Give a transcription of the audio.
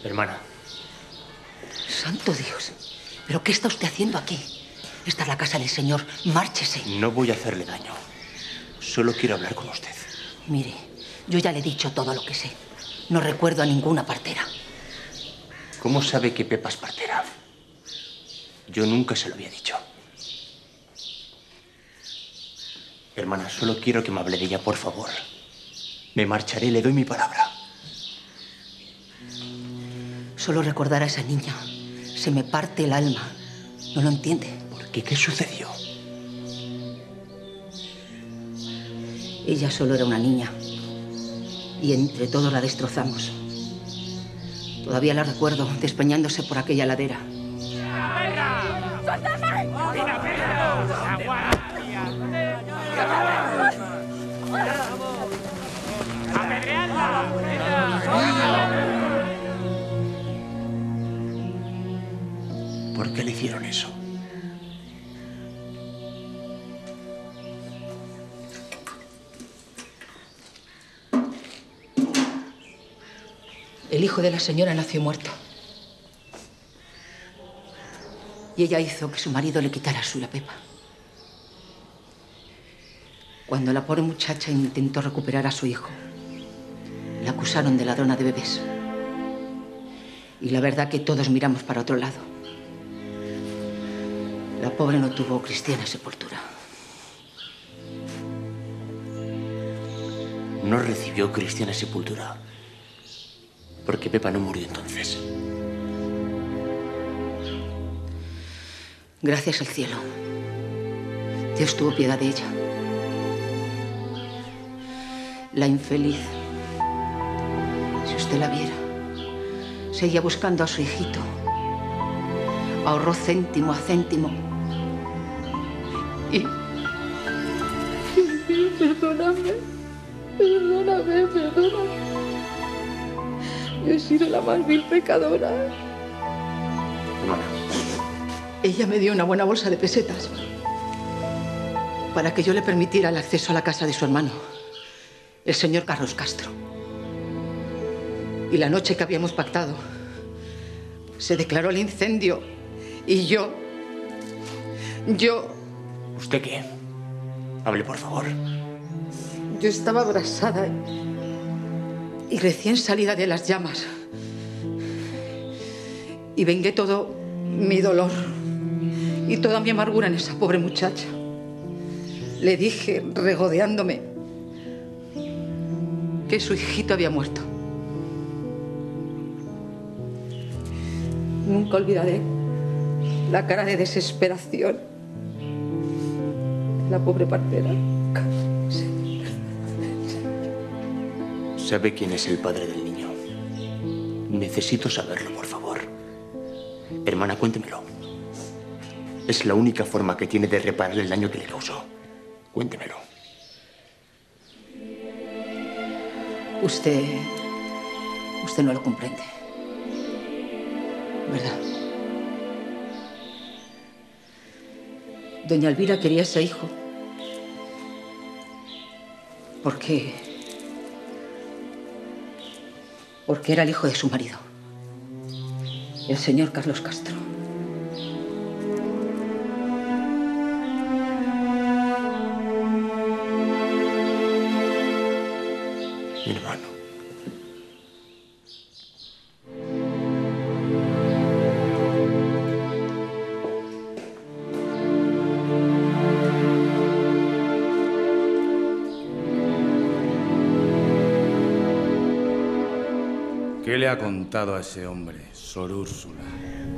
Hermana. Santo Dios. ¿Pero qué está usted haciendo aquí? Esta es la casa del Señor. Márchese. No voy a hacerle daño. Solo quiero hablar con usted. Mire, yo ya le he dicho todo lo que sé. No recuerdo a ninguna partera. ¿Cómo sabe que Pepa es partera? Yo nunca se lo había dicho. Hermana, solo quiero que me hable de ella, por favor. Me marcharé, le doy mi palabra. Solo recordar a esa niña se me parte el alma. ¿No lo entiende? ¿Por qué? ¿Qué sucedió? Ella solo era una niña. Y entre todos la destrozamos. Todavía la recuerdo despeñándose por aquella ladera. ¿Por qué le hicieron eso? El hijo de la señora nació muerto. Y ella hizo que su marido le quitara a su Pepa. Cuando la pobre muchacha intentó recuperar a su hijo, la acusaron de ladrona de bebés. Y la verdad que todos miramos para otro lado. La pobre no tuvo cristiana sepultura. No recibió cristiana sepultura. Porque Pepa no murió entonces. Gracias al cielo. Dios tuvo piedad de ella. La infeliz. Si usted la viera, seguía buscando a su hijito. Ahorró céntimo a céntimo. Y... Perdóname. Yo he sido la más vil pecadora. Hermana. Ella me dio una buena bolsa de pesetas para que yo le permitiera el acceso a la casa de su hermano, el señor Carlos Castro. Y la noche que habíamos pactado, se declaró el incendio y yo... ¿Usted qué? Hable, por favor. Yo estaba abrasada y recién salida de las llamas. Y vengué todo mi dolor y toda mi amargura en esa pobre muchacha. Le dije, regodeándome, que su hijito había muerto. Nunca olvidaré la cara de desesperación de la pobre partera. ¿Sabe quién es el padre del niño? Necesito saberlo, por favor. Hermana, cuéntemelo. Es la única forma que tiene de reparar el daño que le causó. Cuéntemelo. Usted no lo comprende, ¿verdad? Doña Elvira quería ese hijo porque era el hijo de su marido, el señor Carlos Castro. Mi hermano. ¿Qué le ha contado a ese hombre, Sor Úrsula?